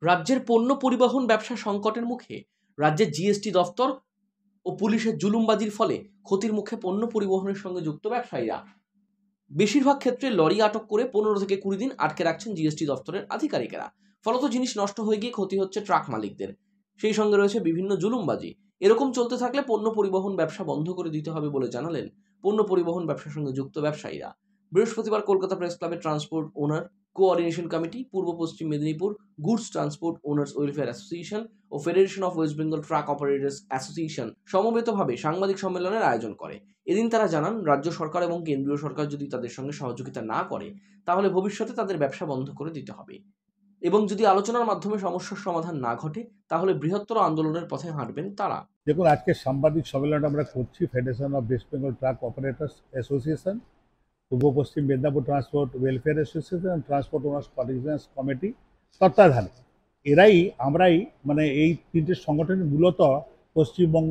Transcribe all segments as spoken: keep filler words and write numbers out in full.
রাজ্যের পণ্য পরিবহন ব্যবসা সংকটের মুখে রাজ্যের জিএসটি দফতর ও পুলিশের জুলুমবাজির ফলে ক্ষতির মুখে পণ্য পরিবহনের সঙ্গে যুক্ত ব্যবসায়ীরা। বেশিরভাগ ক্ষেত্রে লরি আটক করে পনেরো থেকে কুড়ি দিন আটকে রাখছেন জিএসটি দফতরের আধিকারিকেরা। ফলত জিনিস নষ্ট হয়ে গিয়ে ক্ষতি হচ্ছে ট্রাক মালিকদের, সেই সঙ্গে রয়েছে বিভিন্ন জুলুমবাজি। এরকম চলতে থাকলে পণ্য পরিবহন ব্যবসা বন্ধ করে দিতে হবে বলে জানালেন পণ্য পরিবহন ব্যবসার সঙ্গে যুক্ত ব্যবসায়ীরা। বৃহস্পতিবার কলকাতা প্রেস ক্লাবে transport owner coordination committee, Purba Paschim Medinipur goods transport owners welfare association ও federation of West Bengal truck operators association সমবেতভাবে সাংবাদিক সম্মেলনের আয়োজন করে। এদিন তারা জানান, রাজ্য সরকার এবং কেন্দ্রীয় সরকার যদি তাদের সঙ্গে সহযোগিতা না করে তাহলে ভবিষ্যতে তাদের ব্যবসা বন্ধ করে দিতে হবে এবং যদি আলোচনার মাধ্যমে সমস্যার সমাধান না ঘটে তাহলে বৃহত্তর আন্দোলনের পথে হাঁটবেন তারা। দেখুন, আজকে সাংবাদিক সম্মেলনটা আমরা করছি federation of West Bengal truck operators association, Purba Paschim Medinipur transport welfare association, transport owners coordination committee তত্ত্বাবধানে। এরাই আমরাই মানে এই তিনটে সংগঠন মূলত পশ্চিমবঙ্গ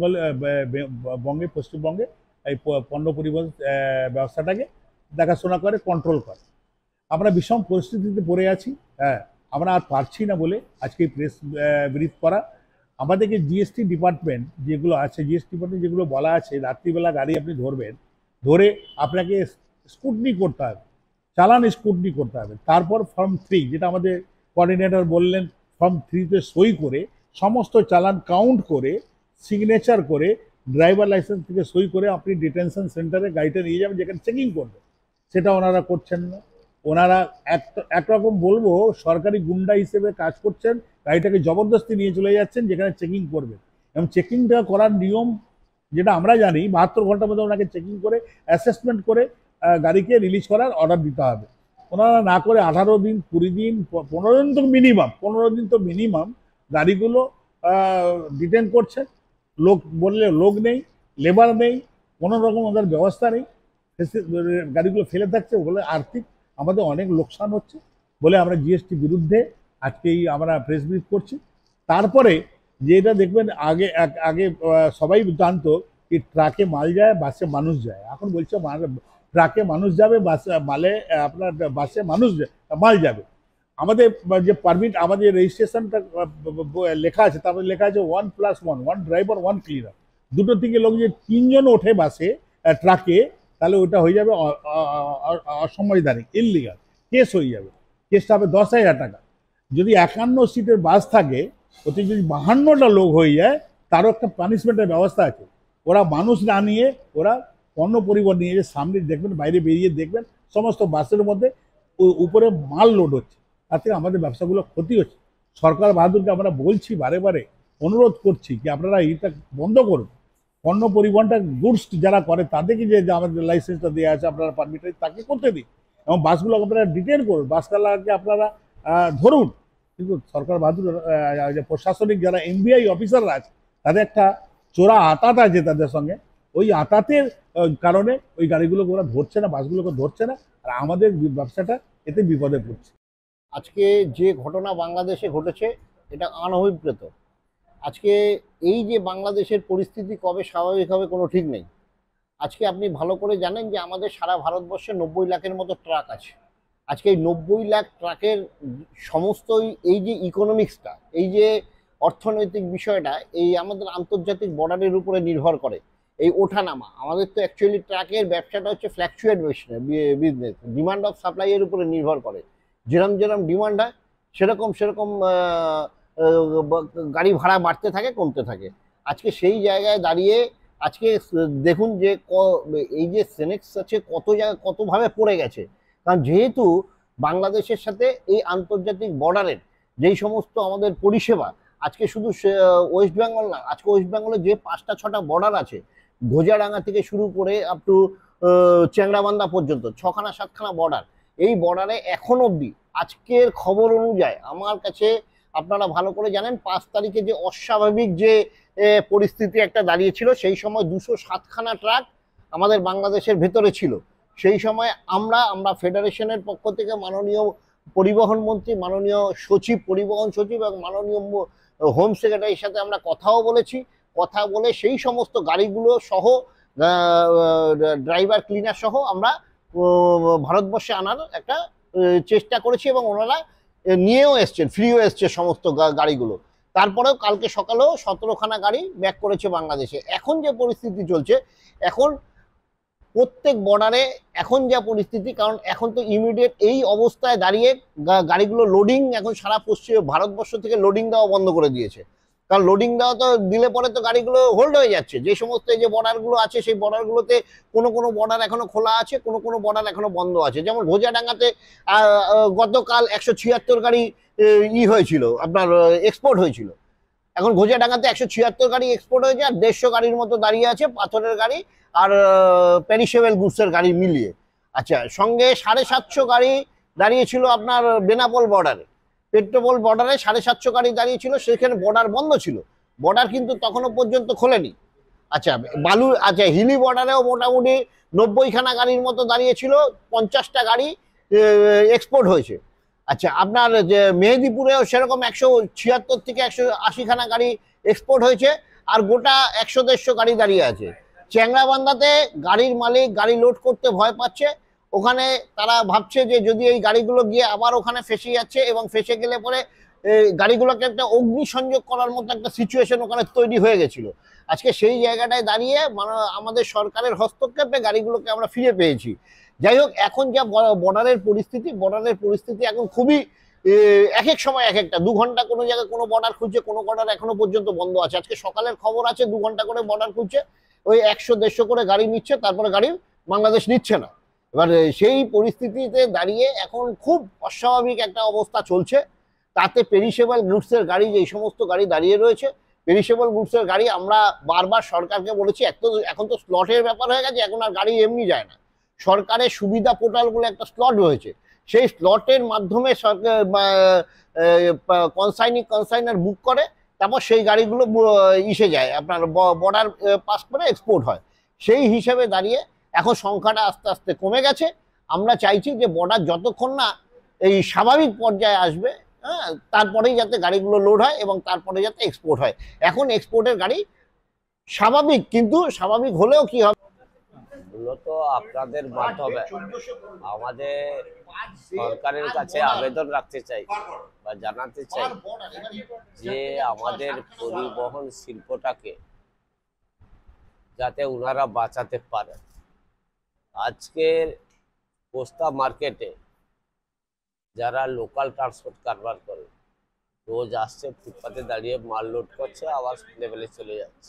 বঙ্গে পশ্চিমবঙ্গে এই পণ্য পরিবহন ব্যবস্থাটাকে দেখাশোনা করে, কন্ট্রোল করে। আমরা বিষম পরিস্থিতিতে পড়ে আছি। হ্যাঁ, আমরা আর পারছি না বলে আজকে প্রেস ব্রিফ করা। আমাদেরকে জিএসটি ডিপার্টমেন্ট যেগুলো আছে, জিএসটি ডিপার্টমেন্ট যেগুলো বলা আছে, রাত্রিবেলা গাড়ি আপনি ধরবেন, ধরে আপনাকে স্কুটনি করতে হবে, চালান স্কুটনি করতে হবে। তারপর ফর্ম থ্রি, যেটা আমাদের কোঅর্ডিনেটর বললেন, ফর্ম থ্রিতে সই করে সমস্ত চালান কাউন্ট করে সিগনেচার করে ড্রাইভার লাইসেন্স থেকে সই করে আপনি ডিটেনশন সেন্টারে গাড়িটা নিয়ে যাবেন, যেখানে চেকিং করবে। সেটা ওনারা করছেন না। ওনারা এক একরকম বলবো সরকারি গুন্ডা হিসেবে কাজ করছেন, গাড়িটাকে জবরদস্তি নিয়ে চলে যাচ্ছেন যেখানে চেকিং করবেন। এবং চেকিংটা করার নিয়ম যেটা আমরা জানি, বাহাত্তর ঘন্টার মধ্যে ওনাকে চেকিং করে অ্যাসেসমেন্ট করে গাড়িকে রিলিজ করার অর্ডার দিতে হবে। ওনারা না করে আঠারো দিন কুড়ি দিন পনেরো দিন তো মিনিমাম পনেরো দিন তো মিনিমাম গাড়িগুলো ডিটেন করছে। লোক বললে লোক নেই, লেবার নেই, কোনো রকম ওদের ব্যবস্থা নেই, গাড়িগুলো ফেলে থাকছে। বলে আর্থিক আমাদের অনেক লোকসান হচ্ছে বলে আমরা জিএসটি বিরুদ্ধে আজকেই আমরা প্রেস ব্রিফ করছি। তারপরে যেটা দেখবেন, আগে আগে সবাই জানতো কি ট্রাকে মাল যায়, বাসে মানুষ যায়। এখন বলছে ট্রাকে মানুষ যাবে, বাসে মালে আপনার বাসে মানুষ মাল যাবে। আমাদের যে পারমিট, আমাদের রেজিস্ট্রেশনটা লেখা আছে, তারপরে লেখা আছে one plus one one driver one cleaner. দুটো থেকে লোক যে তিনজন ওঠে বাসে ট্রাকে, তাহলে ওটা হয়ে যাবে অসাংবিধানিক, ইললিগাল, কেস হয়ে যাবে। কেসটা হবে দশ হাজার টাকা। যদি একান্ন সিটের বাস থাকে, ওতে যদি বাহান্নটা লোক হয়ে যায়, তারও একটা পানিশমেন্টের ব্যবস্থা আছে। ওরা মানুষ না নিয়ে ওরা পণ্য পরিবহন নিয়ে যে সামনে দেখবেন, বাইরে বেরিয়ে দেখবেন সমস্ত বাসের মধ্যে উপরে মাল লোড হচ্ছে। তার থেকে আমাদের ব্যবসাগুলো ক্ষতি হচ্ছে। সরকার বাহাদুরকে আমরা বলছি, বারে বারে অনুরোধ করছি কি আপনারা এটা বন্ধ করুন। পণ্য পরিবহনটা গুডস যারা করে তাদেরকে যে আমাদের লাইসেন্সটা দেওয়া আছে, আপনারা পারমিট তাকে করতে দিন, এবং বাসগুলো আপনারা ডিটেন করুন, বাসগুলোকে আপনারা ধরুন। কিন্তু সরকার বাহাদুর প্রশাসনিক যারা এমবিআই অফিসাররা আছে, তাদের একটা চোরা আতাত আছে তাদের সঙ্গে। ওই আতাতের কারণে ওই গাড়িগুলোকে ওরা ধরছে না, বাসগুলোকে ধরছে না, আর আমাদের ব্যবসাটা এতে বিপদে পড়ছে। আজকে যে ঘটনা বাংলাদেশে ঘটেছে এটা অনভিপ্রেত। আজকে এই যে বাংলাদেশের পরিস্থিতি কবে স্বাভাবিক হবে কোনো ঠিক নেই। আজকে আপনি ভালো করে জানেন যে আমাদের সারা ভারতবর্ষে নব্বই লাখের মতো ট্রাক আছে। আজকে এই নব্বই লাখ ট্রাকের সমস্তই এই যে ইকোনমিক্সটা, এই যে অর্থনৈতিক বিষয়টা, এই আমাদের আন্তর্জাতিক বর্ডারের উপরে নির্ভর করে। এই ওঠানামা আমাদের তো অ্যাকচুয়ালি ট্রাকের ব্যবসাটা হচ্ছে ফ্ল্যাকচুয়েট বিজনেস, ডিমান্ড অফ সাপ্লাইয়ের উপরে নির্ভর করে। যেরকম যেরকম ডিমান্ড হয় সেরকম সেরকম গাড়ি ভাড়া বাড়তে থাকে, কমতে থাকে। আজকে সেই জায়গায় দাঁড়িয়ে আজকে দেখুন যে এই যে সেনেক্স আছে কত জায়গায় কতভাবে পড়ে গেছে। কারণ যেহেতু বাংলাদেশের সাথে এই আন্তর্জাতিক বর্ডারের যেই সমস্ত আমাদের পরিষেবা, আজকে শুধু ওয়েস্ট বেঙ্গল না, আজকে ওয়েস্ট বেঙ্গলে যে পাঁচটা ছটা বর্ডার আছে, ঘোজাডাঙ্গা থেকে শুরু করে আপ টু চ্যাংড়াবান্ধা পর্যন্ত ছখানা সাতখানা বর্ডার। এই বর্ডারে এখন অবধি আজকের খবর অনুযায়ী আমার কাছে, আপনারা ভালো করে জানেন, পাঁচ তারিখে যে অস্বাভাবিক যে পরিস্থিতি একটা দাঁড়িয়েছিল, সেই সময় দুশো সাতখানা ট্রাক আমাদের বাংলাদেশের ভেতরে ছিল। সেই সময় আমরা আমরা ফেডারেশনের পক্ষ থেকে মাননীয় পরিবহন মন্ত্রী, মাননীয় সচিব, পরিবহন সচিব এবং মাননীয় হোম সেক্রেটারির সাথে আমরা কথাও বলেছি। কথা বলে সেই সমস্ত গাড়িগুলো সহ, ড্রাইভার ক্লিনার সহ আমরা ভারতবর্ষে আনার একটা চেষ্টা করেছি, এবং ওনারা নিয়েও এসছেন, ফ্রিও এসছে সমস্ত গাড়িগুলো। তারপরেও কালকে সকালেও সতেরোখানা গাড়ি ব্যাক করেছে বাংলাদেশে। এখন যে পরিস্থিতি চলছে, এখন প্রত্যেক বর্ডারে এখন যা পরিস্থিতি, কারণ এখন তো ইমিডিয়েট এই অবস্থায় দাঁড়িয়ে গাড়িগুলো লোডিং এখন সারা পশ্চিম ভারতবর্ষ থেকে লোডিং দেওয়া বন্ধ করে দিয়েছে। কারণ লোডিং দেওয়া তো দিলে পরে তো গাড়িগুলো হোল্ড হয়ে যাচ্ছে। যে সমস্ত যে বর্ডারগুলো আছে সেই বর্ডারগুলোতে কোনো কোনো বর্ডার এখনো খোলা আছে, কোনো কোনো বর্ডার এখনো বন্ধ আছে। যেমন ভোজাডাঙ্গাতে গতকাল একশো ছিয়াত্তর গাড়ি ই হয়েছিল, আপনার এক্সপোর্ট হয়েছিল। এখন ঘোজাডাঙ্গাতে একশো ছিয়াত্তর গাড়ি এক্সপোর্ট হয়েছে, আর দেড়শো গাড়ির মতো দাঁড়িয়ে আছে পাথরের গাড়ি আর পেরিশেবল গুডসের গাড়ি মিলিয়ে। আচ্ছা, সঙ্গে সাড়ে সাতশো গাড়ি দাঁড়িয়েছিল আপনার বেনাপোল বর্ডারে, পেট্রোপোল বর্ডারে সাড়ে সাতশো গাড়ি দাঁড়িয়েছিল। সেখানে বর্ডার বন্ধ ছিল, বর্ডার কিন্তু তখনও পর্যন্ত খোলেনি। আচ্ছা, বালু আচ্ছা হিলি বর্ডারেও মোটামুটি নব্বইখানা গাড়ির মতো দাঁড়িয়েছিল, পঞ্চাশটা গাড়ি এক্সপোর্ট হয়েছে। আচ্ছা, আপনার যে মেহেদিপুরেও সেরকম একশো ছিয়াত্তর থেকে একশো আশিখানা গাড়ি এক্সপোর্ট হয়েছে, আর গোটা একশো দেড়শো গাড়ি দাঁড়িয়ে আছে। চ্যাংরাবান্ধাতে গাড়ির মালিক গাড়ি লোড করতে ভয় পাচ্ছে। ওখানে তারা ভাবছে যে যদি এই গাড়িগুলো গিয়ে আবার ওখানে ফেসে যাচ্ছে, এবং ফেসে গেলে পরে গাড়িগুলোকে একটা অগ্নিসংযোগ করার মতো একটা সিচুয়েশন ওখানে তৈরি হয়ে গেছিল। আজকে সেই জায়গাটায় দাঁড়িয়ে মানে আমাদের সরকারের হস্তক্ষেপে গাড়িগুলোকে আমরা ফিরে পেয়েছি। যাই হোক, এখন যা বর্ডারের পরিস্থিতি, বর্ডারের পরিস্থিতি এখন খুবই এক এক সময় এক একটা, দু ঘন্টা কোনো জায়গায় কোনো বর্ডার খুলছে, কোনো বর্ডার এখনো পর্যন্ত বন্ধ আছে। আজকে সকালের খবর আছে দু ঘন্টা করে বর্ডার খুলছে, ওই একশো দেড়শো করে গাড়ি নিচ্ছে, তারপরে গাড়ি বাংলাদেশ নিচ্ছে না। এবার সেই পরিস্থিতিতে দাঁড়িয়ে এখন খুব অস্বাভাবিক একটা অবস্থা চলছে। তাতে পেরিশেবল গুডসের গাড়ি, যে সমস্ত গাড়ি দাঁড়িয়ে রয়েছে, পেরিশেবল গুডসের গাড়ি আমরা বারবার সরকারকে বলেছি, এক তো এখন তো স্লটের ব্যাপার হয়ে গেছে, এখন আর গাড়ি এমনি যায় না। সরকারের সুবিধা পোর্টাল বলে একটা স্লট রয়েছে, সেই স্লটের মাধ্যমে সরকার কনসাইনি কনসাইনার বুক করে, তারপর সেই গাড়িগুলো ইসে যায়, আপনার বর্ডার পাস করে এক্সপোর্ট হয়। সেই হিসেবে দাঁড়িয়ে এখন সংখ্যাটা আস্তে আস্তে কমে গেছে। আমরা চাইছি যে বর্ডার যতক্ষণ না এই স্বাভাবিক পর্যায়ে আসবে, হ্যাঁ, তারপরেই যাতে গাড়িগুলো লোড হয় এবং তারপরে যাতে এক্সপোর্ট হয়। এখন এক্সপোর্টের গাড়ি স্বাভাবিক, কিন্তু স্বাভাবিক হলেও কি হবে, মূলত আপনাদের মাধ্যমে আমাদের সরকারের কাছে আবেদন রাখতে চাই বা জানাতে চাই যে আমাদের পরিবহন শিল্পটাকে যাতে ওনারা বাঁচাতে পারেন। আজকের পোস্তা মার্কেটে যারা লোকাল ট্রান্সপোর্ট কারবার করে, রোজ আসছে, ফুটপাতে দাঁড়িয়ে মাল লোড করছে, আবার লেভেলে চলে যাচ্ছে,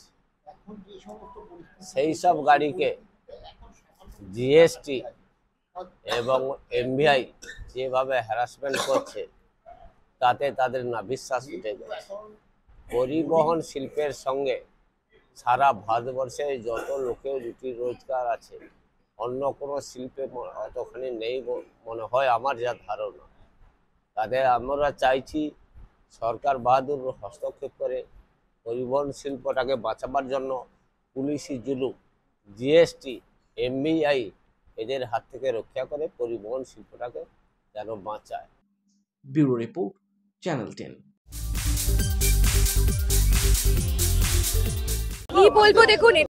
সেই সব গাড়িকে জিএসটি এবং এমভিআই যেভাবে হ্যারাসমেন্ট করছে, তাতে তাদের না বিশ্বাস উঠে গেছে। পরিবহন শিল্পের সঙ্গে সারা ভারতবর্ষে যত লোকের রুটি রোজগার আছে, অন্য কোনো শিল্পে অতখানি নেই মনে হয় আমার যা ধারণা। তাদের আমরা চাইছি সরকার বাহাদুর হস্তক্ষেপ করে পরিবহন শিল্পটাকে বাঁচাবার জন্য পুলিশি জুলুম, জিএসটি, এমভিআই এদের হাত থেকে রক্ষা করে পরিবহন শিল্পটাকে যেন বাঁচায়। Bureau report, channel ten. কি বলবো, দেখুন